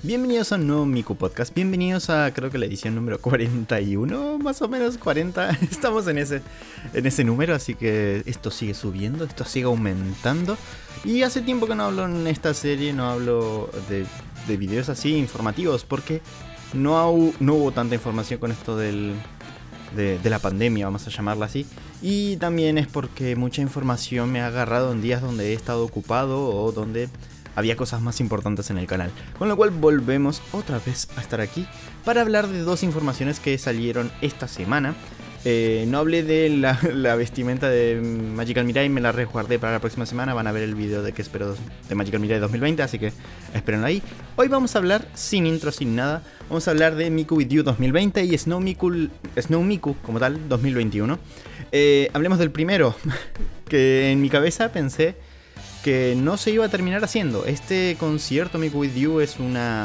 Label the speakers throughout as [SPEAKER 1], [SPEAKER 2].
[SPEAKER 1] Bienvenidos a un nuevo Miku Podcast, bienvenidos a creo que la edición número 41, más o menos 40, estamos en ese número, así que esto sigue subiendo, esto sigue aumentando. Y hace tiempo que no hablo en esta serie, no hablo de videos así informativos, porque no hubo tanta información con esto de la pandemia, vamos a llamarla así. Y también es porque mucha información me ha agarrado en días donde he estado ocupado o donde había cosas más importantes en el canal. Con lo cual volvemos otra vez a estar aquí para hablar de dos informaciones que salieron esta semana. No hablé de la vestimenta de Magical Mirai, me la resguardé para la próxima semana. Van a ver el video de que espero de Magical Mirai 2020, así que espérenlo ahí. Hoy vamos a hablar, sin intro, sin nada, vamos a hablar de Miku With You 2020 y Snow Miku como tal 2021. Hablemos del primero, que en mi cabeza pensé que no se iba a terminar haciendo. Este concierto Miku With You es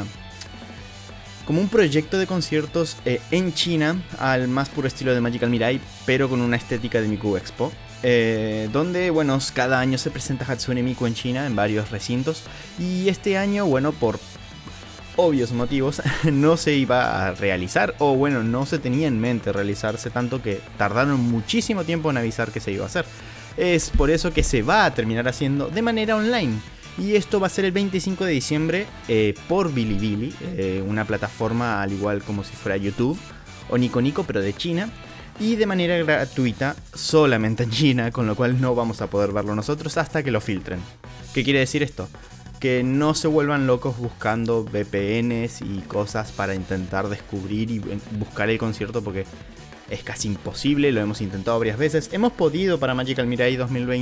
[SPEAKER 1] como un proyecto de conciertos en China, al más puro estilo de Magical Mirai, pero con una estética de Miku Expo, donde, bueno, cada año se presenta Hatsune Miku en China, en varios recintos, y este año, bueno, por obvios motivos, no se iba a realizar, o bueno, no se tenía en mente realizarse, tanto que tardaron muchísimo tiempo en avisar que se iba a hacer. Es por eso que se va a terminar haciendo de manera online. Y esto va a ser el 25 de diciembre por Bilibili, una plataforma al igual como si fuera YouTube o Nico Nico, pero de China. Y de manera gratuita solamente en China, con lo cual no vamos a poder verlo nosotros hasta que lo filtren. ¿Qué quiere decir esto? Que no se vuelvan locos buscando VPNs y cosas para intentar descubrir y buscar el concierto, porque es casi imposible, lo hemos intentado varias veces. Hemos podido para Magical Mirai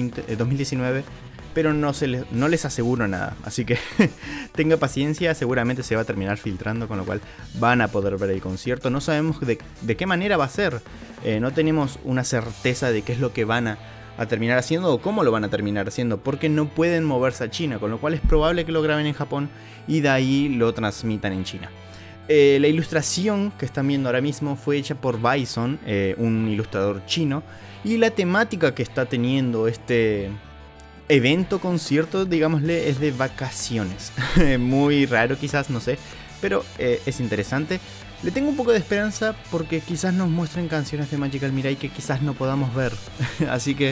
[SPEAKER 1] 2019, pero no les aseguro nada. Así que tenga paciencia, seguramente se va a terminar filtrando, con lo cual van a poder ver el concierto. No sabemos de qué manera va a ser. No tenemos una certeza de qué es lo que van a terminar haciendo o cómo lo van a terminar haciendo, porque no pueden moverse a China, con lo cual es probable que lo graben en Japón y de ahí lo transmitan en China. La ilustración que están viendo ahora mismo fue hecha por Bison, un ilustrador chino, y la temática que está teniendo este evento, concierto, digámosle, es de vacaciones. Muy raro quizás, no sé, pero es interesante. Le tengo un poco de esperanza porque quizás nos muestren canciones de Magical Mirai que quizás no podamos ver. Así que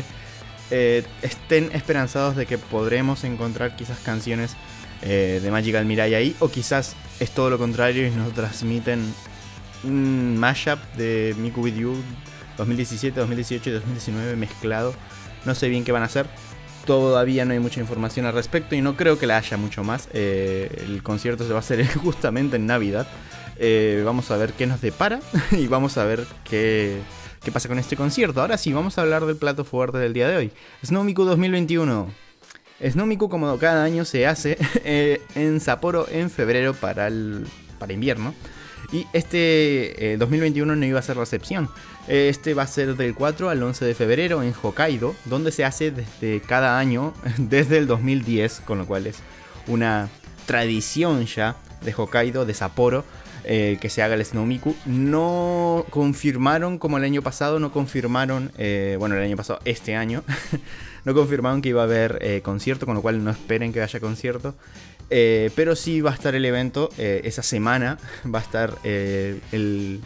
[SPEAKER 1] estén esperanzados de que podremos encontrar quizás canciones de Magical Mirai ahí, o quizás es todo lo contrario y nos transmiten un mashup de Miku With You 2017, 2018 y 2019 mezclado. No sé bien qué van a hacer, todavía no hay mucha información al respecto y no creo que la haya mucho más. El concierto se va a hacer justamente en Navidad. Vamos a ver qué nos depara y vamos a ver qué pasa con este concierto. Ahora sí, vamos a hablar del plato fuerte del día de hoy, Snow Miku 2021. Snow Miku, como cada año, se hace en Sapporo en febrero para invierno. Y este 2021 no iba a ser la excepción. Este va a ser del 4 al 11 de febrero en Hokkaido, donde se hace desde cada año, desde el 2010, con lo cual es una tradición ya de Hokkaido, de Sapporo, que se haga el Snow Miku. No confirmaron, como el año pasado, no confirmaron, bueno, el año pasado, este año, no confirmaron que iba a haber concierto, con lo cual no esperen que haya concierto. Pero sí va a estar el evento, esa semana va a estar el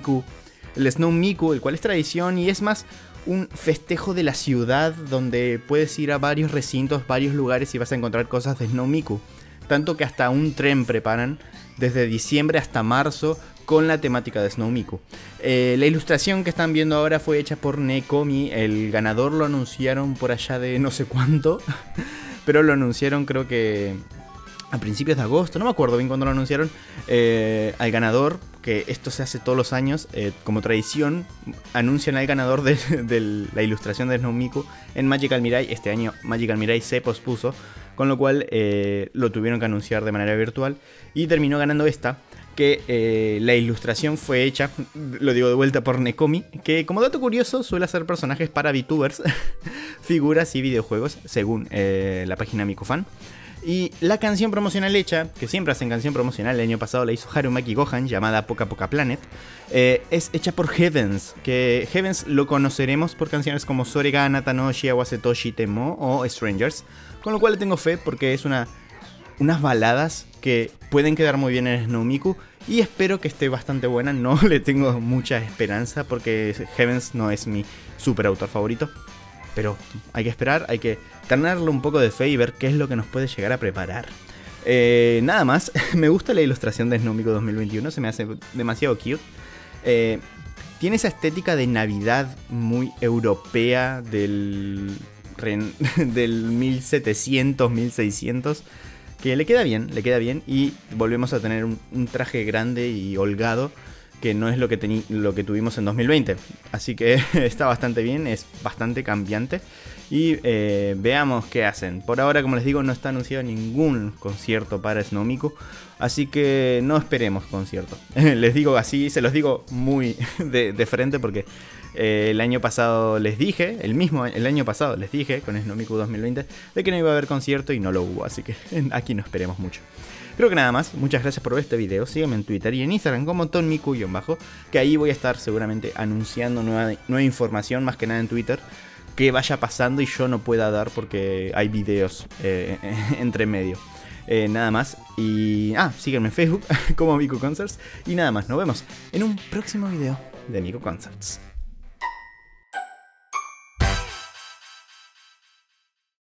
[SPEAKER 1] Snow Miku, el cual es tradición y es más un festejo de la ciudad donde puedes ir a varios recintos, varios lugares y vas a encontrar cosas de Snow Miku. Tanto que hasta un tren preparan desde diciembre hasta marzo con la temática de Snow Miku. La ilustración que están viendo ahora fue hecha por Nekomi. El ganador lo anunciaron por allá de no sé cuánto, pero lo anunciaron creo que a principios de agosto, no me acuerdo bien cuándo lo anunciaron, al ganador, que esto se hace todos los años, como tradición, anuncian al ganador de la ilustración de Snow Miku en Magical Mirai. Este año Magical Mirai se pospuso, con lo cual lo tuvieron que anunciar de manera virtual y terminó ganando esta, que la ilustración fue hecha, lo digo de vuelta, por Nekomi, que como dato curioso suele hacer personajes para VTubers, figuras y videojuegos, según la página MikuFan. Y la canción promocional hecha, que siempre hacen canción promocional, el año pasado la hizo Harumaki Gohan, llamada Poca Poca Planet, es hecha por Heavens, que Heavens lo conoceremos por canciones como Sorega Anata no Shiawase to Shite mo o Strangers, con lo cual le tengo fe porque es una unas baladas que pueden quedar muy bien en Snow Miku. Y espero que esté bastante buena. No le tengo mucha esperanza porque Heavens no es mi super autor favorito. Pero hay que esperar, hay que tenerle un poco de fe y ver qué es lo que nos puede llegar a preparar. Nada más, me gusta la ilustración de Snow Miku 2021, se me hace demasiado cute. Tiene esa estética de Navidad muy europea del 1700, 1600. Que le queda bien y volvemos a tener un traje grande y holgado, que no es lo que tuvimos en 2020. Así que está bastante bien, es bastante cambiante. Y veamos qué hacen. Por ahora, como les digo, no está anunciado ningún concierto para Snow Miku, así que no esperemos concierto. Les digo así, se los digo muy de frente porque el año pasado les dije, el año pasado les dije con Snow Miku 2020 de que no iba a haber concierto y no lo hubo, así que aquí no esperemos mucho. Creo que nada más, muchas gracias por ver este video, síganme en Twitter y en Instagram como tonmiku_, que ahí voy a estar seguramente anunciando nueva información, más que nada en Twitter, que vaya pasando y yo no pueda dar porque hay videos entre medio. Nada más, y síganme en Facebook como Miku Concerts, y nada más, nos vemos en un próximo video de Miku Concerts.